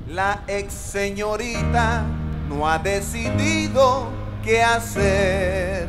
La ex señorita no ha decidido qué hacer.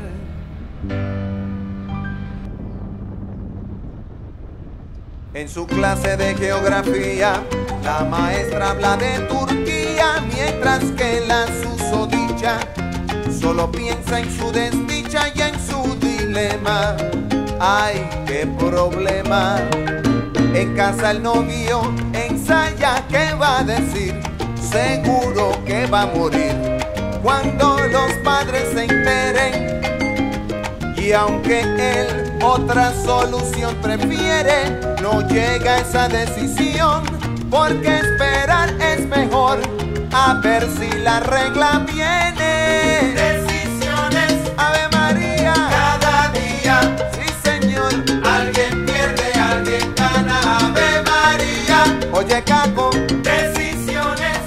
En su clase de geografía, la maestra habla de Turquía, mientras que la susodicha solo piensa en su desdicha y en su dilema. ¡Ay, qué problema! En casa el novio ensaya qué va a decir, seguro que va a morir cuando los padres se enteren. Y aunque él otra solución prefiere, no llega a esa decisión, porque esperar es mejor, a ver si la regla viene. Decisiones, Ave María, cada día, sí señor, alguien pierde, alguien gana, Ave María. Oye Caco, decisiones.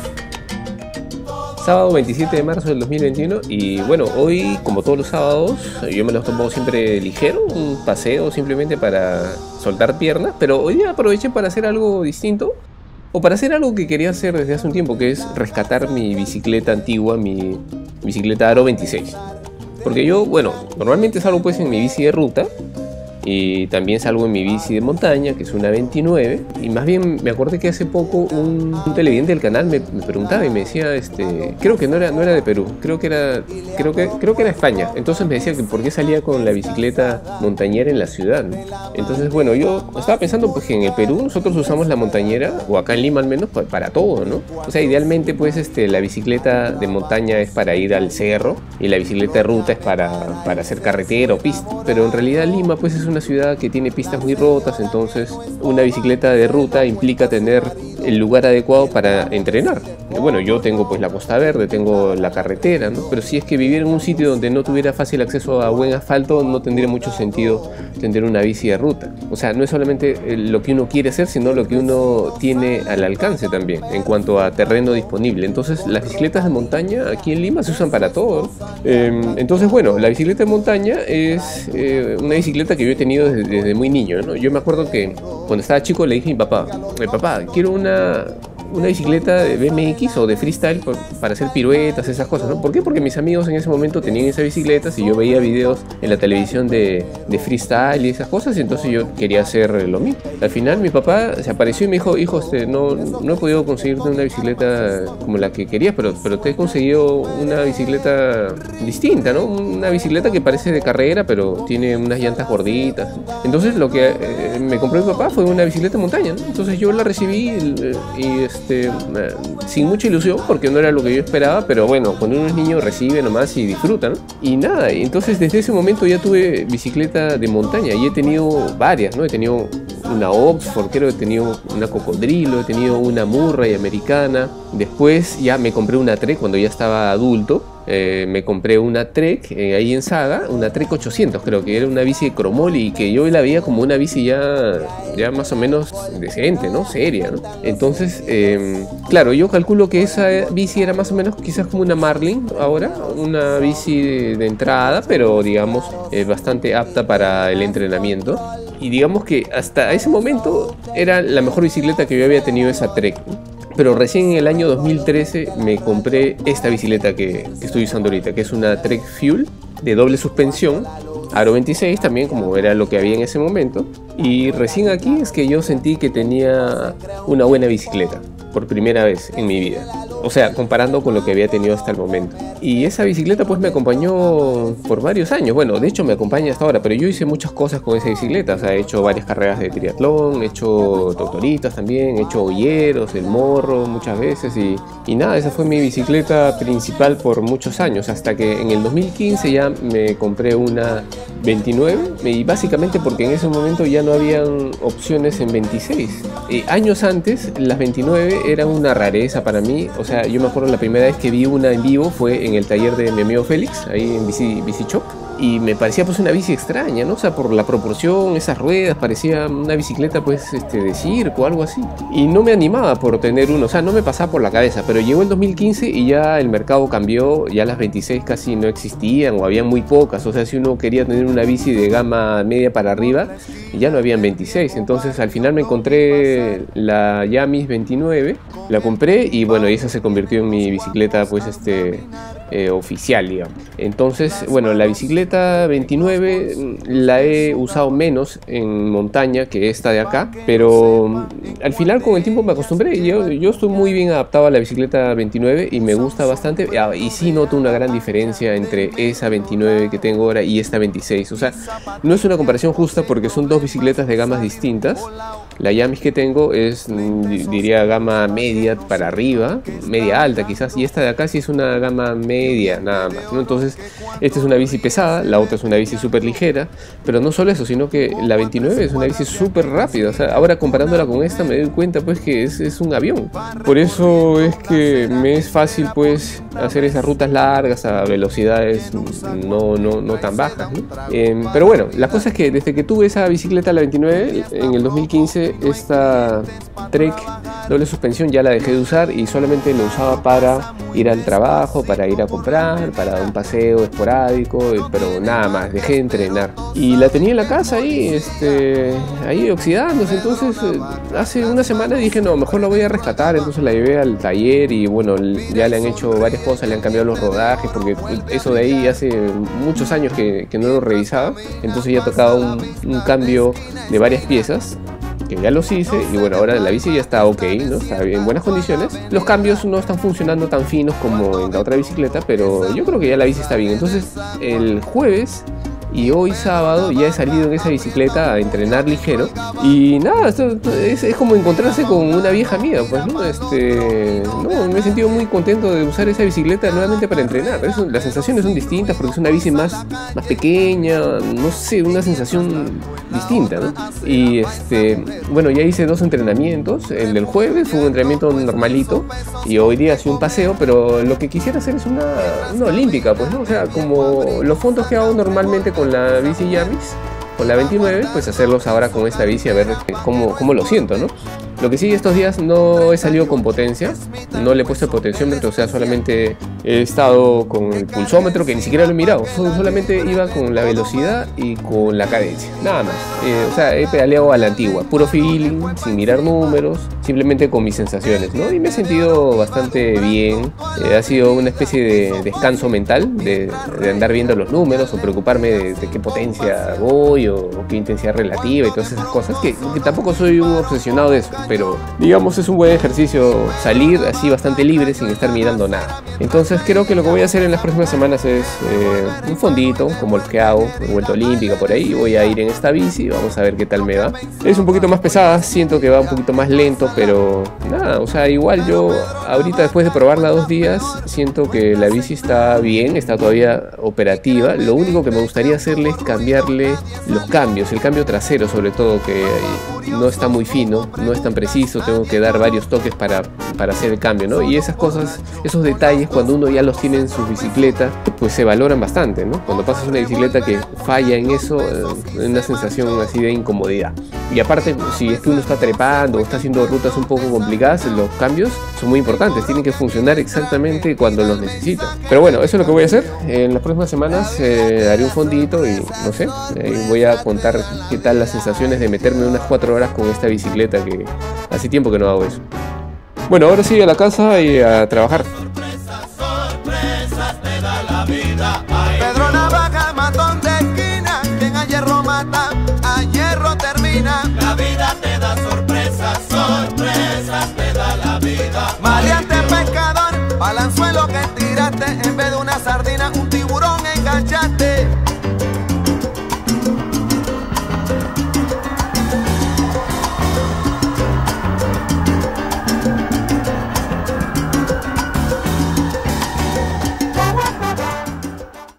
Sábado 27 de marzo del 2021 y bueno, hoy como todos los sábados yo me los tomo siempre ligero, un paseo simplemente para soltar piernas, pero hoy día aproveché para hacer algo distinto o para hacer algo que quería hacer desde hace un tiempo, que es rescatar mi bicicleta antigua, mi bicicleta Aro 26. Porque yo, bueno, normalmente salgo pues en mi bici de ruta y también salgo en mi bici de montaña, que es una 29, y más bien me acordé que hace poco un televidente del canal me preguntaba y me decía, creo que no era de Perú, creo que era España. Entonces me decía que por qué salía con la bicicleta montañera en la ciudad, ¿no? Entonces bueno, yo estaba pensando pues que en el Perú nosotros usamos la montañera, o acá en Lima al menos, para todo, ¿no? O sea, idealmente pues la bicicleta de montaña es para ir al cerro y la bicicleta de ruta es para hacer carretera o pista, pero en realidad Lima pues es una ciudad que tiene pistas muy rotas, entonces una bicicleta de ruta implica tener el lugar adecuado para entrenar. Bueno, yo tengo pues la Costa Verde, tengo la carretera, ¿no? Pero si es que viviera en un sitio donde no tuviera fácil acceso a buen asfalto, no tendría mucho sentido tener una bici de ruta. O sea, no es solamente lo que uno quiere hacer, sino lo que uno tiene al alcance también, en cuanto a terreno disponible. Entonces, las bicicletas de montaña aquí en Lima se usan para todo, ¿no? Entonces, bueno, la bicicleta de montaña es una bicicleta que yo he tenido desde muy niño, ¿no? Yo me acuerdo que cuando estaba chico le dije a mi papá, papá, quiero una bicicleta de BMX o de freestyle para hacer piruetas, esas cosas, ¿no? ¿Por qué? Porque mis amigos en ese momento tenían esas bicicletas y yo veía videos en la televisión de freestyle y esas cosas, y entonces yo quería hacer lo mismo. Al final mi papá se apareció y me dijo, hijo, no he podido conseguirte una bicicleta como la que querías, pero te he conseguido una bicicleta distinta, ¿no? Una bicicleta que parece de carrera, pero tiene unas llantas gorditas. Entonces lo que me compró mi papá fue una bicicleta de montaña, ¿no? Entonces yo la recibí y sin mucha ilusión, porque no era lo que yo esperaba, pero bueno, cuando uno es niño recibe nomás y disfruta, ¿no? Y nada, entonces desde ese momento ya tuve bicicleta de montaña y he tenido varias, ¿no? He tenido una Oxford, creo que he tenido una Cocodrilo, he tenido una Murray americana. Después ya me compré una Trek cuando ya estaba adulto. Me compré una Trek ahí en Saga, una Trek 800, creo que era una bici de cromoli y que yo la veía como una bici ya más o menos decente, ¿no? Seria, ¿no? Entonces, claro, yo calculo que esa bici era más o menos quizás como una Marlin ahora, una bici de entrada, pero digamos bastante apta para el entrenamiento. Y digamos que hasta ese momento era la mejor bicicleta que yo había tenido, esa Trek, ¿no? Pero recién en el año 2013 me compré esta bicicleta que estoy usando ahorita, que es una Trek Fuel de doble suspensión, Aro 26 también, como era lo que había en ese momento. Y recién aquí es que yo sentí que tenía una buena bicicleta, por primera vez en mi vida. O sea, comparando con lo que había tenido hasta el momento. Y esa bicicleta pues me acompañó por varios años. Bueno, de hecho me acompaña hasta ahora, pero yo hice muchas cosas con esa bicicleta. O sea, he hecho varias carreras de triatlón, he hecho doctoritas también, he hecho hoyeros, el morro muchas veces. Y nada, esa fue mi bicicleta principal por muchos años. Hasta que en el 2015 ya me compré una 29. Y básicamente porque en ese momento ya no habían opciones en 26. Años antes, las 29 eran una rareza para mí. O sea, yo me acuerdo la primera vez que vi una en vivo fue en el taller de mi amigo Félix, ahí en Bici Shop. Y me parecía pues una bici extraña, ¿no? O sea, por la proporción, esas ruedas, parecía una bicicleta pues de circo, algo así. Y no me animaba por tener uno, o sea, no me pasaba por la cabeza. Pero llegó el 2015 y ya el mercado cambió, ya las 26 casi no existían o había muy pocas. O sea, si uno quería tener una bici de gama media para arriba, y ya no habían 26. Entonces al final me encontré la Yamis 29, la compré y bueno, esa se convirtió en mi bicicleta pues oficial, digamos. Entonces, bueno, la bicicleta 29 la he usado menos en montaña que esta de acá, pero al final con el tiempo me acostumbré. Yo estoy muy bien adaptado a la bicicleta 29 y me gusta bastante, y sí noto una gran diferencia entre esa 29 que tengo ahora y esta 26. O sea, no es una comparación justa porque son dos bicicletas de gamas distintas. La Yamis que tengo es, diría, gama media para arriba, media alta quizás, y esta de acá sí es una gama media nada más, ¿no? Entonces, esta es una bici pesada, la otra es una bici súper ligera, pero no solo eso, sino que la 29 es una bici súper rápida. O sea, ahora comparándola con esta me doy cuenta pues que es un avión. Por eso es que me es fácil pues hacer esas rutas largas a velocidades no tan bajas, ¿no? Pero bueno, la cosa es que desde que tuve esa bicicleta, la 29, en el 2015, esta Trek doble suspensión ya la dejé de usar y solamente la usaba para ir al trabajo, para ir a comprar, para un paseo esporádico, pero nada más, dejé de entrenar. Y la tenía en la casa ahí, ahí oxidándose. Entonces hace una semana dije, no, mejor la voy a rescatar. Entonces la llevé al taller y bueno, ya le han hecho varias cosas, le han cambiado los rodajes, porque eso de ahí hace muchos años que no lo revisaba. Entonces ya tocaba un cambio de varias piezas, que ya los hice, y bueno, ahora la bici ya está ok, ¿no? Está en buenas condiciones. Los cambios no están funcionando tan finos como en la otra bicicleta, pero yo creo que ya la bici está bien. Entonces el jueves y hoy sábado ya he salido en esa bicicleta a entrenar ligero y nada, esto es como encontrarse con una vieja amiga, pues, ¿no? No, me he sentido muy contento de usar esa bicicleta nuevamente para entrenar. Las sensaciones son distintas porque es una bici más pequeña, no sé, una sensación distinta, ¿no? Y bueno, ya hice 2 entrenamientos. El del jueves fue un entrenamiento normalito y hoy día hice un paseo, pero lo que quisiera hacer es una olímpica, pues, ¿no? O sea, como los fondos que hago normalmente con la bici Yamis, con la 29, pues hacerlos ahora con esta bici, a ver cómo lo siento, ¿no? Lo que sí, estos días no he salido con potencia, no le he puesto el potenciómetro, o sea, solamente he estado con el pulsómetro, que ni siquiera lo he mirado, solamente iba con la velocidad y con la cadencia, nada más. O sea, he pedaleado a la antigua, puro feeling, sin mirar números, simplemente con mis sensaciones, ¿no? Y me he sentido bastante bien. Ha sido una especie de descanso mental, de andar viendo los números o preocuparme de qué potencia voy o qué intensidad relativa y todas esas cosas, que tampoco soy un obsesionado de eso. Pero digamos es un buen ejercicio salir así bastante libre sin estar mirando nada. Entonces creo que lo que voy a hacer en las próximas semanas es un fondito como el que hago, vuelta olímpica por ahí. Voy a ir en esta bici, vamos a ver qué tal me va. Es un poquito más pesada, siento que va un poquito más lento, pero nada, o sea, igual yo ahorita después de probarla 2 días siento que la bici está bien, está todavía operativa. Lo único que me gustaría hacerle es cambiarle los cambios, el cambio trasero sobre todo, que no está muy fino, no es tan preciso, tengo que dar varios toques para hacer el cambio, ¿no? Y esas cosas, esos detalles, cuando uno ya los tiene en su bicicleta, pues se valoran bastante, ¿no? Cuando pasas una bicicleta que falla en eso, es una sensación así de incomodidad. Y aparte, si es que uno está trepando o está haciendo rutas un poco complicadas, los cambios son muy importantes, tienen que funcionar exactamente cuando los necesita. Pero bueno, eso es lo que voy a hacer. En las próximas semanas haré un fondito y no sé, voy a contar qué tal las sensaciones de meterme unas 4 horas con esta bicicleta, que hace tiempo que no hago eso. Bueno, ahora sí a la casa y a trabajar. Sorpresas te da la vida. Pedro Navaja, matón de esquina, quien a hierro mata, a hierro termina. La vida te da sorpresas, sorpresas te da la vida. Maleante pescador, balanzuelo que tiraste, en vez de una sardina, un tiburón enganchaste.